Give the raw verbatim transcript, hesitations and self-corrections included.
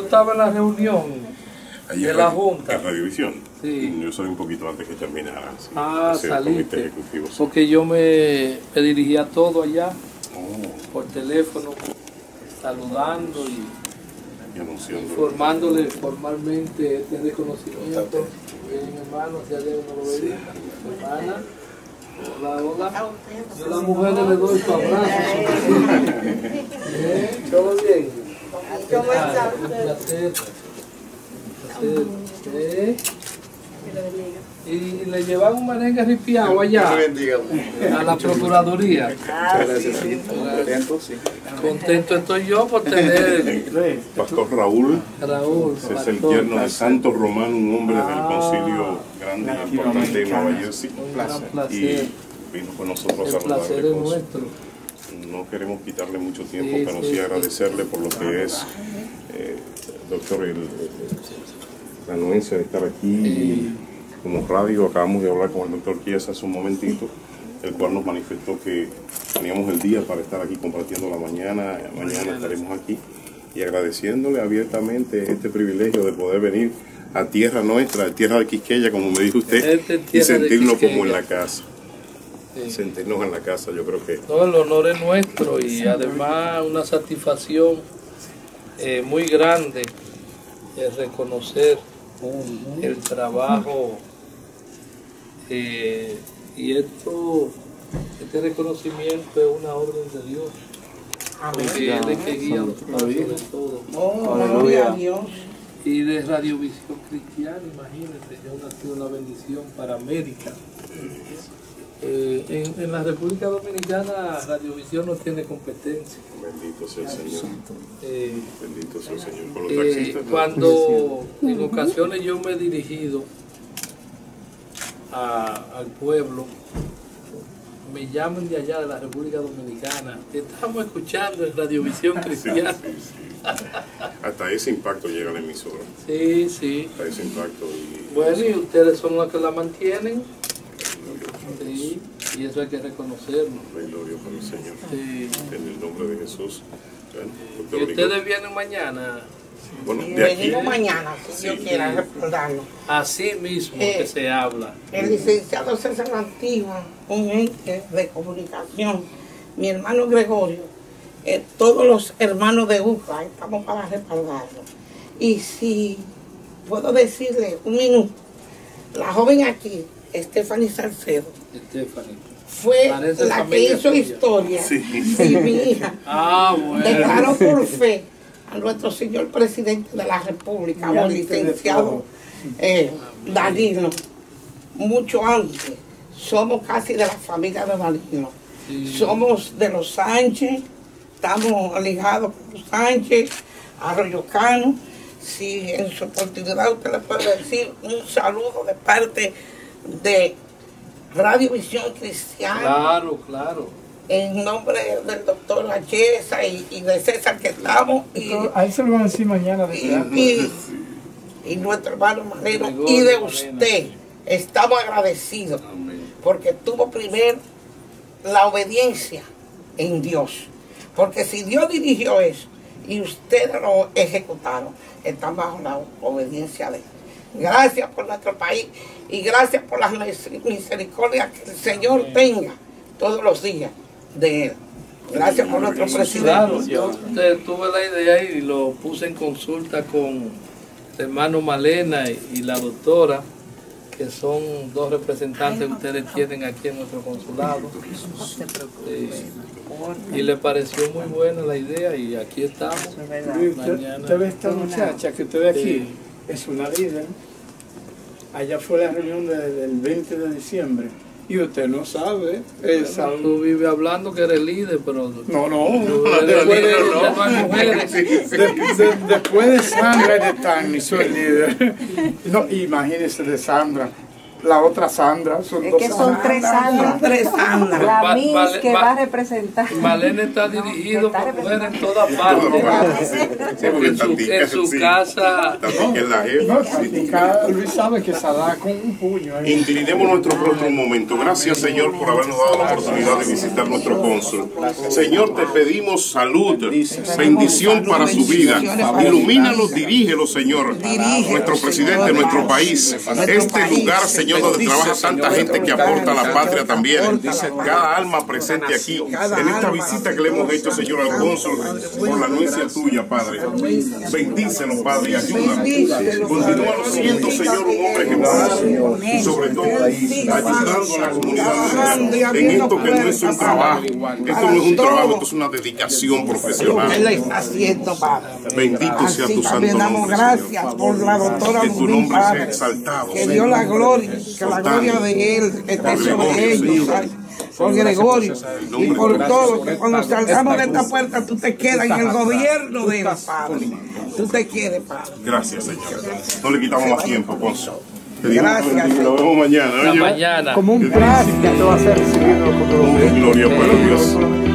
estaba en la reunión Allí de en la Radio- Junta. En Radiovisión. Sí. Yo soy un poquito antes que terminara. Sí. Ah, Ese era el comité saliste. ejecutivo, sí. Porque yo me, me dirigía todo allá Oh, por teléfono, saludando y y anunciando. informándole formalmente este reconocimiento. Bien, hermano, si alguien no lo veía. Hermana, hola, hola. Yo a las mujeres le doy su abrazo. ¿Eh? ¿Todo bien? ¿Cómo está? Un placer. Un placer. ¿Eh? Y le llevan un merengue ripiado allá a la Procuraduría. Contento, sí. Contento estoy yo por tener Pastor Raúl, Raúl. ese es el pastor, yerno de Santo Romano, un hombre del Ah. concilio grande y importante de Nueva Jersey. Un gran Y placer. vino con nosotros a El saludarle. placer es con su- nuestro. No queremos quitarle mucho tiempo, Sí, pero sí, sí, sí. agradecerle por lo que es, eh, doctor, el- el- la anuencia de estar aquí. Sí. Como radio, acabamos de hablar con el doctor Chiesa hace un momentito, el cual nos manifestó que teníamos el día para estar aquí compartiendo la mañana. Mañana estaremos aquí y agradeciéndole abiertamente este privilegio de poder venir a tierra nuestra, a tierra de Quisqueya, como me dijo usted, Esta es y tierra de sentirnos como Quisqueya. en la casa. Sí. Sentirnos en la casa, yo creo que No, el honor es nuestro y además una satisfacción eh, muy grande es reconocer el trabajo eh, y esto, este reconocimiento es una orden de Dios. Porque Él es que guía los pasos de todo. Oh, Aleluya. gloria a Dios. Y de Radiovisión Cristiana, imagínate, yo ha sido una bendición para América. Eh, en, en la República Dominicana, Radiovisión no tiene competencia. bendito sea el Señor. Eh, Bendito sea el Señor. Con los eh, taxistas, ¿no? cuando en ocasiones yo me he dirigido a- al pueblo, me llaman de allá de la República Dominicana, te estamos escuchando en Radiovisión Cristiana. Sí, sí, sí. Hasta ese impacto llega a la emisora. Sí, sí. Hasta ese impacto. Y, Bueno, y ustedes son los que la mantienen. Sí, y eso hay que reconocerlo. la gloria para el Señor. Sí. En el nombre de Jesús. Bueno, Y doctor Nico. ustedes vienen mañana, Bueno, de aquí. Venimos mañana, si Dios Sí. quiera recordarlo. así mismo Eh, que se habla. El licenciado César Antigua, un ente de comunicación, mi hermano Gregorio, eh, todos los hermanos de U C A estamos para respaldarlo. Y si puedo decirle un minuto, la joven aquí, Stephanie Salcedo, Stephanie. fue Parece la que familia hizo tuya. historia. Sí. Y mi hija Ah, bueno. declaró por fe a nuestro señor presidente de la República, o el licenciado eh, Danilo, mucho antes. Somos casi de la familia de Danilo. Sí. Somos de los Sánchez, estamos ligados con los Sánchez, Arroyo Cano. Si en su oportunidad usted le puede decir un saludo de parte de Radiovisión Cristiana, Claro, claro. en nombre del doctor Achesa y, y de César que estamos, y, Ahí se lo van a decir mañana. De y, y- y nuestro hermano Manero, Gregorio y de Manero. usted. Estamos agradecidos Amén. porque tuvo primero la obediencia en Dios. Porque si Dios dirigió eso y ustedes lo ejecutaron, están bajo la obediencia de Él. Gracias por nuestro país y gracias por las misericordias que el Señor tenga todos los días de Él. Gracias por nuestro presidente. Claro, yo te- tuve la idea y lo puse en consulta con el hermano Malena y, y la doctora, que son dos representantes que ustedes tienen aquí en nuestro consulado. Eh, y le pareció muy buena la idea y aquí estamos. Mañana. Usted ve esta muchacha que usted ve aquí, Sí. es una líder. Allá fue la reunión de- del veinte de diciembre. Y usted no sabe. Esa, Tú vives hablando que eres líder, pero no, no. tú eres Después líder, de, ya no hay mujeres. de- de- después de Sandra y de Tani, soy líder. No, imagínese de Sandra. la otra Sandra. Son Es dos que son tres Sandras. Son tres Sandras. La Va- Miss vale- que va- va a representar. Malena está dirigido está por mujeres en representando. todas partes. Sí, porque En su, Tatica, en su sí. casa. Tatica es la jefa. No, Sí. Tatica, Luis sabe que se da con un puño. ahí. Inclinemos nuestro rostro un momento. Gracias, Señor, por habernos dado la oportunidad de visitar nuestro cónsul. Señor, te pedimos salud, bendición para su vida. Ilumínalo, dirígelo, Señor. Nuestro presidente, nuestro país. Este lugar, Señor, donde trabaja tanta gente que aporta a la patria también. Cada alma presente aquí. En esta visita que le hemos hecho, Señor, al cónsul, por la anuencia tuya, Padre. Bendícelo, Padre, y ayúdalo. Continúa siendo, Señor, un hombre ejemplar. Y sobre todo, ayudando a la comunidad en esto que no es un trabajo. Esto no es un trabajo, esto es una dedicación Él profesional. está haciendo, Padre. Bendito sea Así tu santo también damos nombre, gracias Señor. por la doctora Que tu Lubín, nombre sea Padre. exaltado, Que Señor. Dios la gloria, que la gloria de Él esté sobre ellos, ay, por Gregorio y por todo, que cuando salgamos de esta puerta tú te quedas en el gobierno de Él, Padre. Tú te quedes, Padre. Gracias, Señor. No le quitamos más tiempo, cónsul. Que Dios nos Gracias, bendiga. Nos vemos mañana. Hasta oye. mañana. Como un príncipe te va a ser recibido con todo. Gloria para Dios.